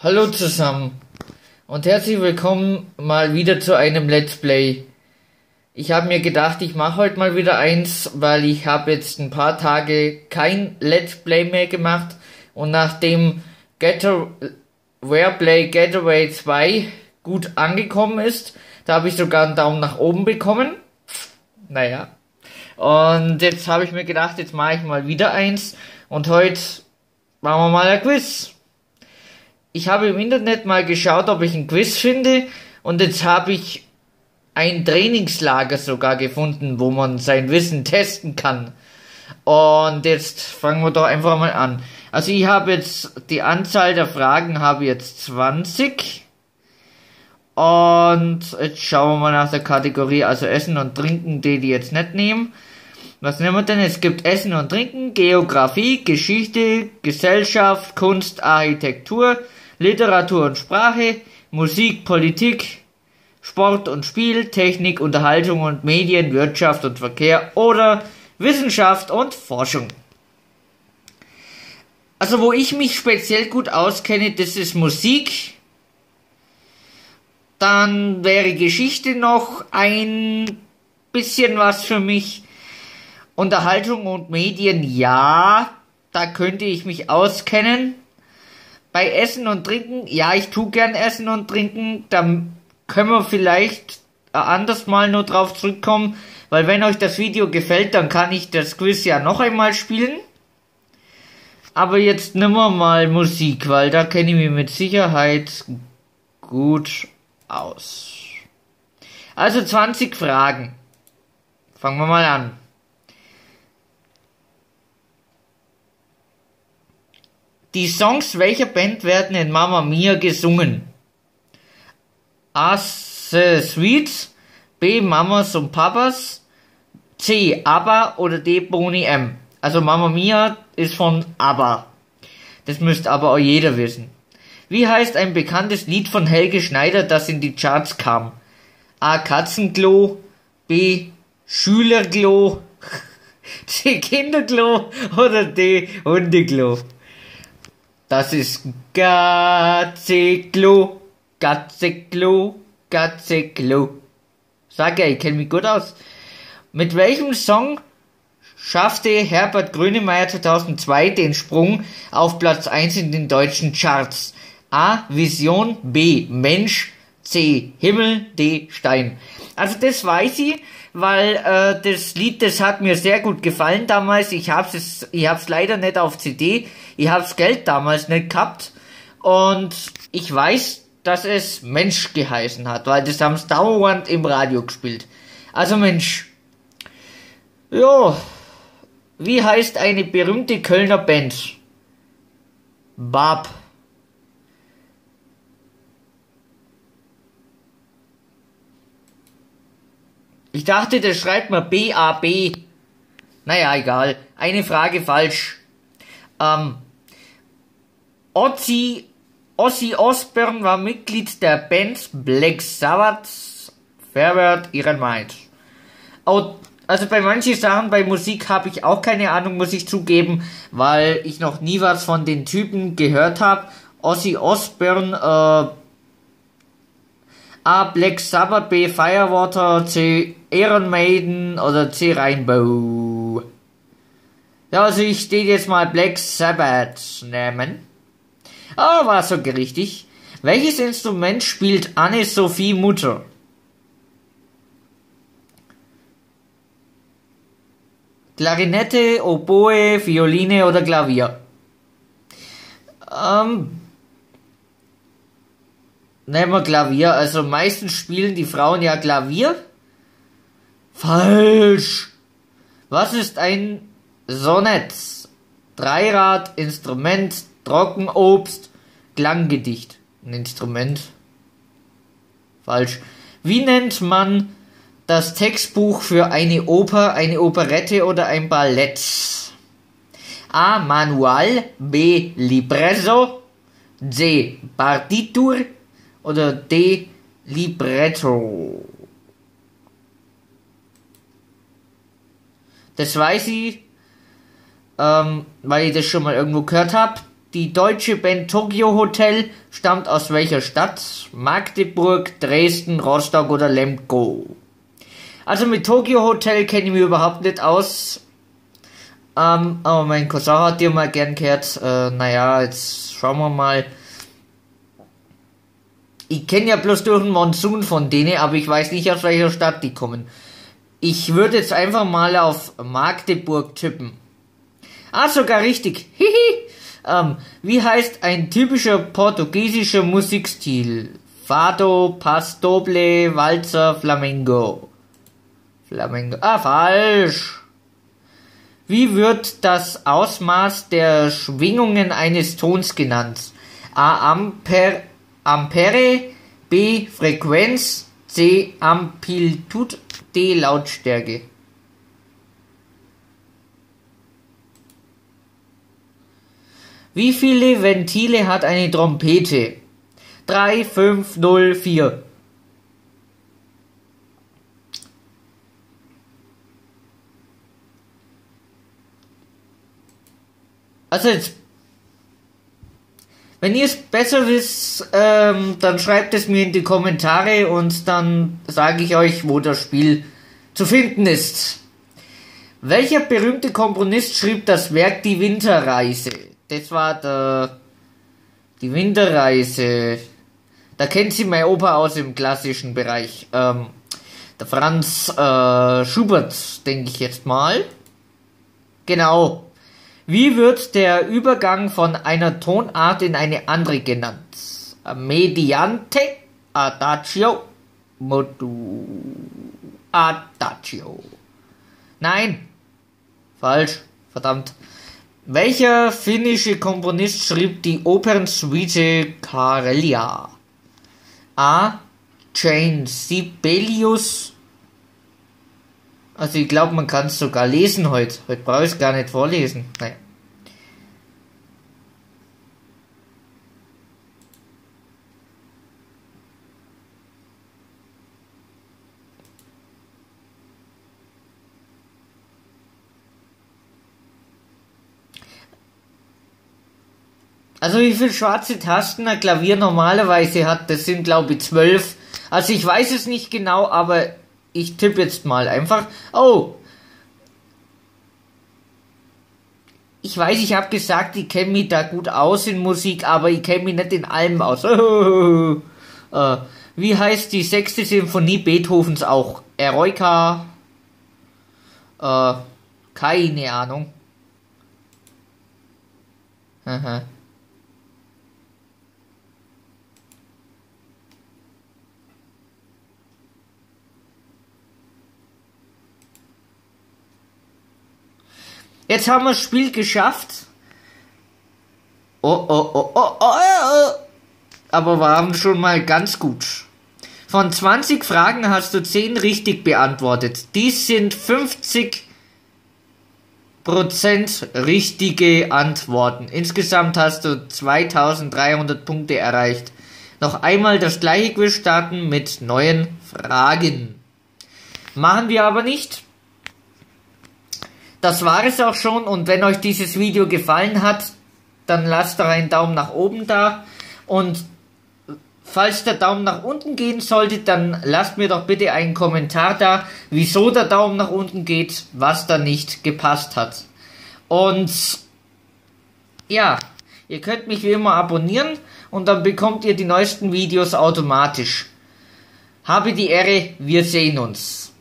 Hallo zusammen und herzlich willkommen mal wieder zu einem Let's Play. Ich habe mir gedacht, ich mache heute mal wieder eins, weil ich habe jetzt ein paar Tage kein Let's Play mehr gemacht und nachdem Wareplay Getaway 2 gut angekommen ist, da habe ich sogar einen Daumen nach oben bekommen. Naja. Und jetzt habe ich mir gedacht, jetzt mache ich mal wieder eins und heute machen wir mal ein Quiz. Ich habe im Internet mal geschaut, ob ich ein Quiz finde und jetzt habe ich ein Trainingslager sogar gefunden, wo man sein Wissen testen kann. Und jetzt fangen wir doch einfach mal an. Also ich habe jetzt die Anzahl der Fragen habe jetzt 20. Und jetzt schauen wir mal nach der Kategorie, also Essen und Trinken, die jetzt nicht nehmen. Was nehmen wir denn? Es gibt Essen und Trinken, Geografie, Geschichte, Gesellschaft, Kunst, Architektur, Literatur und Sprache, Musik, Politik, Sport und Spiel, Technik, Unterhaltung und Medien, Wirtschaft und Verkehr oder Wissenschaft und Forschung. Also wo ich mich speziell gut auskenne, das ist Musik. Dann wäre Geschichte noch ein bisschen was für mich. Unterhaltung und Medien, ja, da könnte ich mich auskennen. Bei Essen und Trinken, ja, ich tue gern Essen und Trinken, da können wir vielleicht anders mal nur drauf zurückkommen, weil wenn euch das Video gefällt, dann kann ich das Quiz ja noch einmal spielen. Aber jetzt nehmen wir mal Musik, weil da kenne ich mich mit Sicherheit gut aus. Also 20 Fragen. Fangen wir mal an. Die Songs welcher Band werden in Mamma Mia gesungen? A. The Sweets, B. Mamas und Papas, C. ABBA oder D. Boney M. Also Mamma Mia ist von ABBA. Das müsste aber auch jeder wissen. Wie heißt ein bekanntes Lied von Helge Schneider, das in die Charts kam? A. Katzenklo, B. Schülerklo, C. Kinderklo oder D. Hundeklo. Das ist Gatzeklo, Gatzeklo, Gatzeklo. Sag ja, ich kenne mich gut aus. Mit welchem Song schaffte Herbert Grönemeyer 2002 den Sprung auf Platz 1 in den deutschen Charts? A. Vision, B. Mensch, C. Himmel, D. Stein. Also das weiß ich, weil das Lied, das hat mir sehr gut gefallen damals. Ich hab's leider nicht auf CD. Ich hab's Geld damals nicht gehabt. Und ich weiß, dass es Mensch geheißen hat, weil das haben's dauernd im Radio gespielt. Also Mensch. Jo. Wie heißt eine berühmte Kölner Band? Bab. Ich dachte, das schreibt man B-A-B. Naja, egal. Eine Frage falsch. Ozzy Osbourne war Mitglied der Band Black Sabbath. Verwehrt ihren Mind. Also bei manchen Sachen, bei Musik habe ich auch keine Ahnung, muss ich zugeben, weil ich noch nie was von den Typen gehört habe. Ozzy Osbourne, A. Black Sabbath, B. Firewater, C. Iron Maiden oder C. Rainbow. Ja, also ich stehe jetzt mal Black Sabbath nehmen. Oh, war so richtig. Welches Instrument spielt Anne-Sophie Mutter? Klarinette, Oboe, Violine oder Klavier? Nehmen wir Klavier. Also meistens spielen die Frauen ja Klavier. Falsch. Was ist ein Sonett? Dreirad, Instrument, Trockenobst, Klanggedicht. Ein Instrument. Falsch. Wie nennt man das Textbuch für eine Oper, eine Operette oder ein Ballett? A. Manual, B. Libretto, C. Partitur oder D. Libretto. Das weiß ich, weil ich das schon mal irgendwo gehört habe. Die deutsche Band Tokyo Hotel stammt aus welcher Stadt? Magdeburg, Dresden, Rostock oder Lemgo? Also mit Tokyo Hotel kenne ich mich überhaupt nicht aus. Aber mein Cousin hat dir mal gern gehört. Naja, jetzt schauen wir mal. Ich kenne ja bloß durch den Monsun von denen, aber ich weiß nicht, aus welcher Stadt die kommen. Ich würde jetzt einfach mal auf Magdeburg tippen. Ah, sogar richtig. Hihi. Wie heißt ein typischer portugiesischer Musikstil? Fado, Pass Doble, Walzer, Flamenco. Flamenco. Ah, falsch. Wie wird das Ausmaß der Schwingungen eines Tons genannt? A. Ampere, B. Frequenz, C. Amplitude, D. Lautstärke. Wie viele Ventile hat eine Trompete? 3, 5, 0, 4. Also jetzt, wenn ihr es besser wisst, dann schreibt es mir in die Kommentare und dann sage ich euch, wo das Spiel zu finden ist. Welcher berühmte Komponist schrieb das Werk Die Winterreise? Das war die Winterreise. Da kennt sie mein Opa aus im klassischen Bereich. Der Franz Schubert, denke ich jetzt mal. Genau. Wie wird der Übergang von einer Tonart in eine andere genannt? Mediante, Adagio, Adagio. Nein, falsch, verdammt. Welcher finnische Komponist schrieb die Opernsuite Karelia? A. Jane Sibelius. Also ich glaube, man kann es sogar lesen heute. Heute brauche ich es gar nicht vorlesen. Naja. Also wie viele schwarze Tasten ein Klavier normalerweise hat, das sind glaube ich 12. Also ich weiß es nicht genau, aber ich tippe jetzt mal einfach. Oh. Ich weiß, ich habe gesagt, ich kenne mich da gut aus in Musik, aber ich kenne mich nicht in allem aus. Wie heißt die 6. Symphonie Beethovens auch? Eroica? Keine Ahnung. Aha. Jetzt haben wir das Spiel geschafft. Aber wir haben schon mal ganz gut. Von 20 Fragen hast du 10 richtig beantwortet. Dies sind 50% richtige Antworten. Insgesamt hast du 2300 Punkte erreicht. Noch einmal das gleiche Quiz starten mit neuen Fragen. Machen wir aber nicht. Das war es auch schon, und wenn euch dieses Video gefallen hat, dann lasst doch einen Daumen nach oben da, und falls der Daumen nach unten gehen sollte, dann lasst mir doch bitte einen Kommentar da, wieso der Daumen nach unten geht, was da nicht gepasst hat. Und ja, ihr könnt mich wie immer abonnieren und dann bekommt ihr die neuesten Videos automatisch. Habe die Ehre, wir sehen uns.